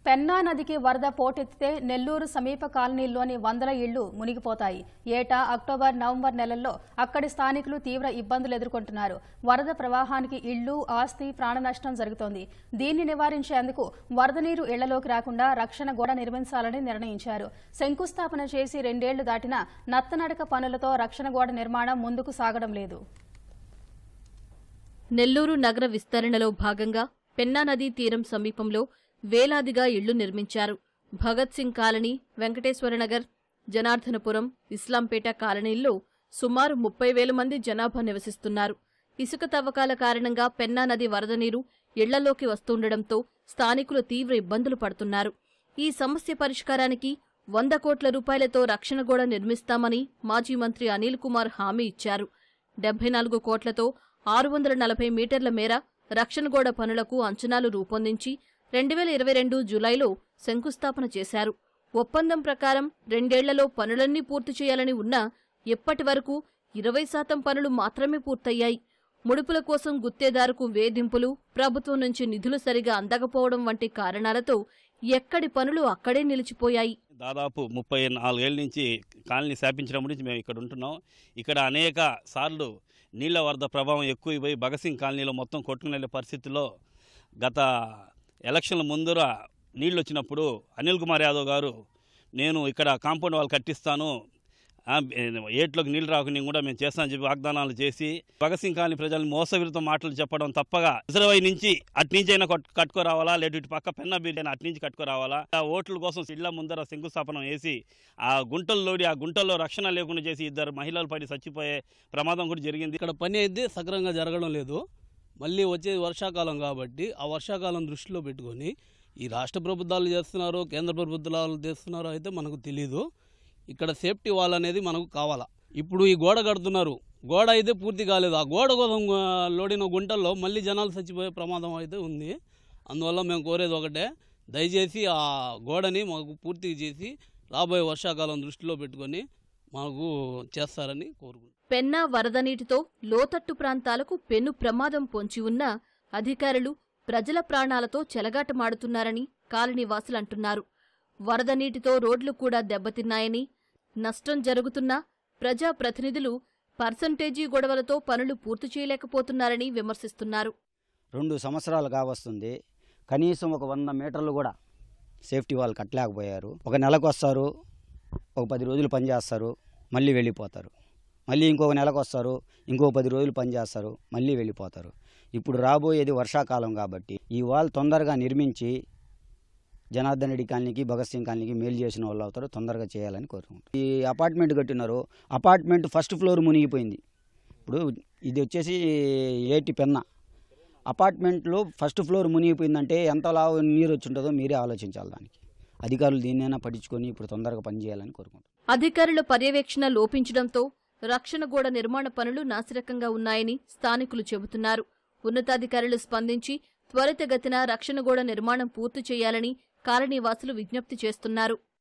పెన్నా నదికి వరద పోటెత్తితే నెల్లూరు సమీప కాలనీల్లోని వందల ఇళ్లు మునిగిపోతాయి. ఏటా అక్టోబర్, నవంబర్ నెలల్లో అక్కడి స్థానికులు తీవ్ర ఇబ్బందులు ఎదుర్కొంటున్నారు. వరద ప్రవాహానికి ఇళ్లు, ఆస్తి, ప్రాణ నష్టం జరుగుతోంది. దీన్ని నివారించేందుకు వరద నీరు ఇళ్లలోకి రాకుండా రక్షణ గోడ నిర్మించాలని నిర్ణయించారు. శంకుస్థాపన చేసి 2 ఏళ్లు దాటినా నత్తనడక పనులతో రక్షణ గోడ నిర్మాణం ముందుకు సాగడం లేదు. నెల్లూరు నగర విస్తరణలో భాగంగా పెన్నా నదీ తీరం సమీపంలో వేలాదిగా ఇళ్లు నిర్మించారు. భగత్ సింగ్ కాలనీ, వెంకటేశ్వరనగర్, జనార్దనపురం, ఇస్లాంపేట కాలనీల్లో సుమారు 30,000 మంది జనాభా నివసిస్తున్నారు. ఇసుక తవ్వకాల కారణంగా పెన్నా నది వరద నీరు ఇళ్లలోకి వస్తుండటంతో స్థానికులు తీవ్ర ఇబ్బందులు పడుతున్నారు. ఈ సమస్య పరిష్కారానికి 100 కోట్ల రూపాయలతో రక్షణ గోడ నిర్మిస్తామని మాజీ మంత్రి అనిల్ కుమార్ హామీ ఇచ్చారు. 74 కోట్లతో 640 మీటర్ల మేర రక్షణ గోడ పనులకు అంచనాలు రూపొందించి 2022 జూలైలో శంకుస్థాపన చేశారు. ఒప్పందం ప్రకారం 2 ఏళ్లలో పనులన్నీ పూర్తి చేయాలని ఉన్నా ఇప్పటి వరకు 20% పనులు మాత్రమే పూర్తయ్యాయి. ముడుపుల కోసం గుత్తేదారుకు వేధింపులు, ప్రభుత్వం నుంచి నిధులు సరిగా అందకపోవడం వంటి కారణాలతో ఎక్కడి పనులు అక్కడే నిలిచిపోయాయి. దాదాపు 34 ఏళ్ల నుంచి కాలనీ స్థాపించడం గురించి మేము ఇక్కడ ఉంటున్నాం. ఇక్కడ అనేక సార్లు నీళ్ల వరద ప్రభావం ఎక్కువైపోయి భగత్ సింగ్ కాలనీలో మొత్తం కొట్టుకునే పరిస్థితుల్లో గత ఎలక్షన్ల ముందర నీళ్ళు వచ్చినప్పుడు అనిల్ కుమార్ యాదవ్ గారు నేను ఇక్కడ కాంపౌండ్ వాళ్ళు కట్టిస్తాను, ఏట్లోకి నీళ్ళు రాకుండా కూడా మేము చేస్తానని చెప్పి వాగ్దానాలు చేసి భగత్ సింగ్ కాలనీ ప్రజలను మోసవిరుత మాటలు చెప్పడం తప్పగా రిజర్వాయర్ నుంచి అట్నుంచి అయినా కట్టుకోరావాలా, లేదా ఇటు పక్క పెన్నా బీచ్ అయినా అట్నుంచి కట్టుకోరావాలా, ఆ ఓట్ల కోసం ఇళ్ల ముందర శంకుస్థాపన వేసి ఆ గుంటల్లోడి ఆ గుంటల్లో రక్షణ లేకుండా చేసి 2 మహిళలు పడి చచ్చిపోయే ప్రమాదం కూడా జరిగింది. ఇక్కడ పని అయితే సక్రమంగా జరగడం లేదు. మళ్ళీ వచ్చేది వర్షాకాలం కాబట్టి ఆ వర్షాకాలం దృష్టిలో పెట్టుకొని ఈ రాష్ట్ర ప్రభుత్వాలు చేస్తున్నారో కేంద్ర ప్రభుత్వాలు చేస్తున్నారో అయితే మనకు తెలీదు. ఇక్కడ సేఫ్టీ వాల్ అనేది మనకు కావాలా. ఇప్పుడు ఈ గోడ కడుతున్నారు, గోడ అయితే పూర్తి కాలేదు. ఆ గోడ కోసం లోడిన గుంటల్లో మళ్ళీ జనాలు చచ్చిపోయే ప్రమాదం అయితే ఉంది. అందువల్ల మేము కోరేది ఒకటే, దయచేసి ఆ గోడని మాకు పూర్తి చేసి రాబోయే వర్షాకాలం దృష్టిలో పెట్టుకొని మాకు చేస్తారని కోరుకుంటున్నాం. పెన్నా వరద నీటితో లోతట్టు ప్రాంతాలకు పెను ప్రమాదం పొంచి ఉన్నా అధికారులు ప్రజల ప్రాణాలతో చెలగాటమాడుతున్నారని కాలనీవాసులంటున్నారు. వరద నీటితో రోడ్లు కూడా దెబ్బతిన్నాయని, నష్టం జరుగుతున్నా ప్రజాప్రతినిధులు పర్సంటేజీ గొడవలతో పనులు పూర్తి చేయలేకపోతున్నారని విమర్శిస్తున్నారు. 2 సంవత్సరాలు కావస్తుంది, కనీసం ఒక 100 మీటర్లు కూడా సేఫ్టీ వాళ్ళు కట్టలేకపోయారు. ఒక నెలకు వస్తారు, ఒక 10 రోజులు పనిచేస్తారు, మళ్ళీ వెళ్ళిపోతారు. మళ్ళీ ఇంకొక నెలకు వస్తారు, ఇంకో 10 రోజులు పనిచేస్తారు, మళ్ళీ వెళ్ళిపోతారు. ఇప్పుడు రాబోయేది వర్షాకాలం కాబట్టి ఈ వాల్ తొందరగా నిర్మించి జనార్దన్ రెడ్డి కాలనీకి, భగత్ సింగ్ కాలనీకి మేలు చేసిన వాళ్ళు అవుతారు, తొందరగా చేయాలని కోరుకుంటారు. ఈ అపార్ట్మెంట్ కట్టినారు, అపార్ట్మెంట్ ఫస్ట్ ఫ్లోర్ మునిగిపోయింది. ఇప్పుడు ఇది వచ్చేసి ఏటి పెన్నా అపార్ట్మెంట్లో ఫస్ట్ ఫ్లోర్ మునిగిపోయిందంటే ఎంత లావు నీరు వచ్చి ఉంటుందో మీరే ఆలోచించాలి. దానికి అధికారులు దీన్నైనా పట్టించుకొని ఇప్పుడు తొందరగా పనిచేయాలని కోరుకుంటారు. అధికారుల పర్యవేక్షణ లోపించడంతో రక్షణ గోడ నిర్మాణ పనులు నాసిరకంగా ఉన్నాయని స్థానికులు చెబుతున్నారు. ఉన్నతాధికారులు స్పందించి త్వరితగతిన రక్షణ గోడ నిర్మాణం పూర్తి చేయాలని కాలనీవాసులు విజ్ఞప్తి చేస్తున్నారు.